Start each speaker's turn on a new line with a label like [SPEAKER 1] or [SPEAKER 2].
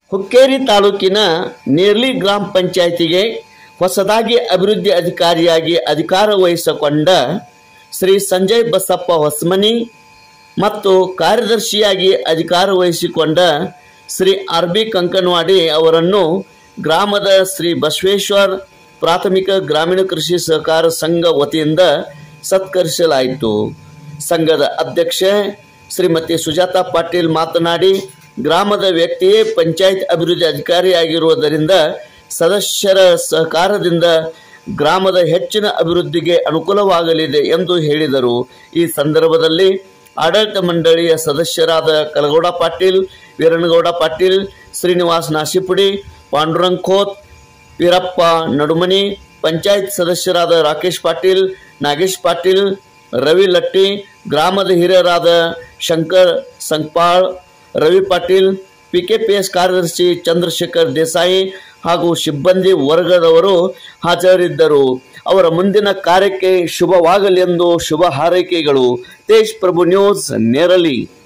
[SPEAKER 1] ಹುಕ್ಕೇರಿ ತಾಲೂಕಿನ ನೇರ್ಲಿ ಗ್ರಾಮ ಪಂಚಾಯಿತಿಗೆ ಹೊಸದಾಗಿ ಅಭಿವೃದ್ಧಿ ಅಧಿಕಾರಿಯಾಗಿ ಅಧಿಕಾರ ವಹಿಸಿಕೊಂಡ ಶ್ರೀ ಸಂಜಯ್ ಬಸಪ್ಪ ಹೊಸಮನಿ ಮತ್ತು ಕಾರ್ಯದರ್ಶಿಯಾಗಿ ಅಧಿಕಾರ ವಹಿಸಿಕೊಂಡ ಶ್ರೀ ಆರ್ ಬಿ ಕಂಕನವಾಡಿ ಅವರನ್ನು ಗ್ರಾಮದ ಶ್ರೀ ಬಸವೇಶ್ವರ ಪ್ರಾಥಮಿಕ ಗ್ರಾಮೀಣ ಕೃಷಿ ಸಹಕಾರ ಸಂಘ ವತಿಯಿಂದ ಸತ್ಕರಿಸಲಾಯಿತು. ಸಂಘದ ಅಧ್ಯಕ್ಷೆ ಶ್ರೀಮತಿ ಸುಜಾತಾ ಪಾಟೀಲ್ ಮಾತನಾಡಿ, ಗ್ರಾಮದ ವ್ಯಕ್ತಿಯೇ ಪಂಚಾಯತ್ ಅಭಿವೃದ್ಧಿ ಅಧಿಕಾರಿಯಾಗಿರುವುದರಿಂದ ಸದಸ್ಯರ ಸಹಕಾರದಿಂದ ಗ್ರಾಮದ ಹೆಚ್ಚಿನ ಅಭಿವೃದ್ಧಿಗೆ ಅನುಕೂಲವಾಗಲಿದೆ ಎಂದು ಹೇಳಿದರು. ಈ ಸಂದರ್ಭದಲ್ಲಿ ಆಡಳಿತ ಮಂಡಳಿಯ ಸದಸ್ಯರಾದ ಕಲಗೌಡ ಪಾಟೀಲ್, ವೀರನಗೌಡ ಪಾಟೀಲ್, ಶ್ರೀನಿವಾಸ್ ನಾಶಿಪುಡಿ, ಪಾಂಡುರಂಗ್ ಖೋತ್, ವೀರಪ್ಪ ನಡುಮನಿ, ಪಂಚಾಯತ್ ಸದಸ್ಯರಾದ ರಾಕೇಶ್ ಪಾಟೀಲ್, ನಾಗೇಶ್ ಪಾಟೀಲ್, ರವಿ ಲಟ್ಟಿ, ಗ್ರಾಮದ ಹಿರಿಯರಾದ ಶಂಕರ್ ಸಂಕ್ಪಾಳ್, ರವಿ ಪಾಟೀಲ್, ಪಿಕೆಪಿಎಸ್ ಕಾರ್ಯದರ್ಶಿ ಚಂದ್ರಶೇಖರ್ ದೇಸಾಯಿ ಹಾಗೂ ಸಿಬ್ಬಂದಿ ವರ್ಗದವರು ಹಾಜರಿದ್ದರು. ಅವರ ಮುಂದಿನ ಕಾರ್ಯಕ್ಕೆ ಶುಭವಾಗಲೆಂದು ಶುಭ ಹಾರೈಕೆಗಳು. ತೇಜ್ ಪ್ರಭು ನ್ಯೂಸ್, ನೇರಲಿ.